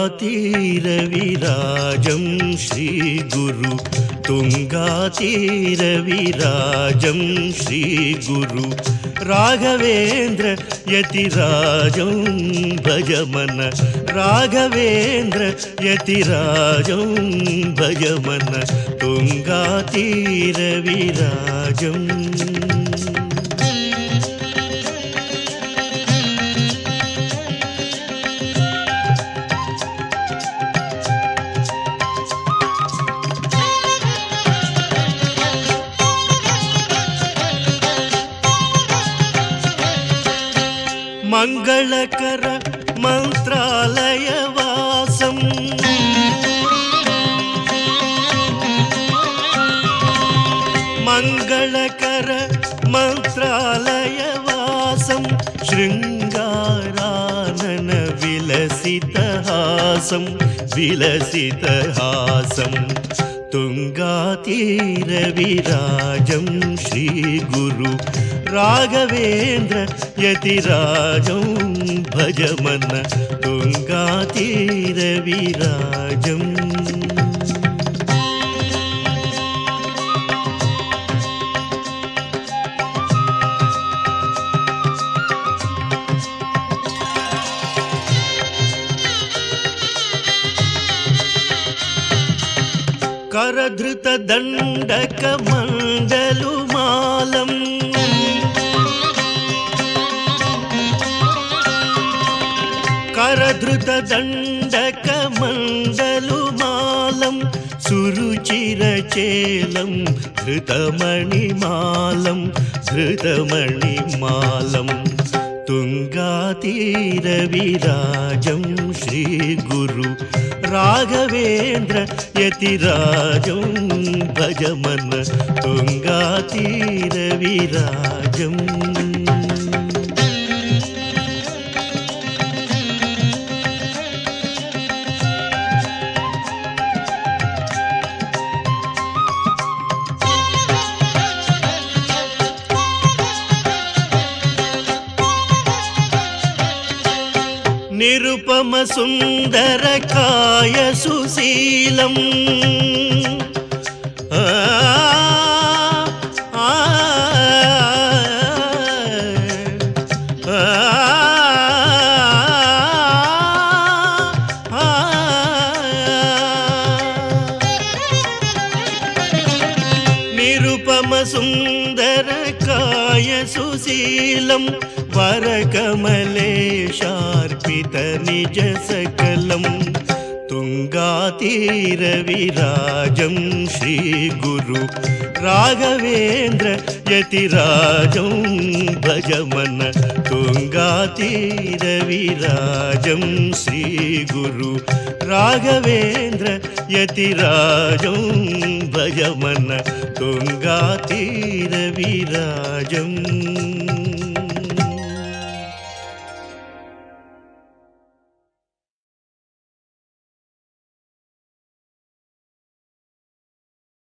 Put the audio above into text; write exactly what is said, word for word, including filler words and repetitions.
తుంగాతీరవిరాజం శ్రీ గురు తుంగాతీరవిరాజం శ్రీ గురు రాఘవేంద్ర యతిరాజం భజమన రాఘవేంద్ర యతిరాజం భజమన తుంగాతీరవిరాజం మంగళకర మంత్రాలయ వాసం మంగళకర మంత్రాలయ వాసం శృంగారానన విలసితహాసం విలసితహాసం తుంగాతీరవిరాజం శ్రీ గురు రాఘవేంద్ర యతిరాజం భజమన తుంగాతీరవిరాజం కరధృత దండక మండలుమాలం కరధృత దండక మండలుమాలం సురుచిరచేలం ధృతమణిమాలం ధృతమణిమాలం తుంగాతీరవిరాజం శ్రీ గురు రాఘవేంద్ర యతిరాజం భజమన తుంగాతీరవిరాజం నిరుపమ సుందర కాయ సుశీలం ఆ ఆ నిరుపమ సుందర కాయ సుశీలం వరకమలేశార్పిత నిజ సకలం తుంగాతీరవిరాజం శ్రీ గురు రాఘవేంద్ర యతిరాజం భజమన తుంగాతీరవిరాజం శ్రీ గురు రాఘవేంద్ర యతిరాజం భజమన తుంగాతీరవిరాజం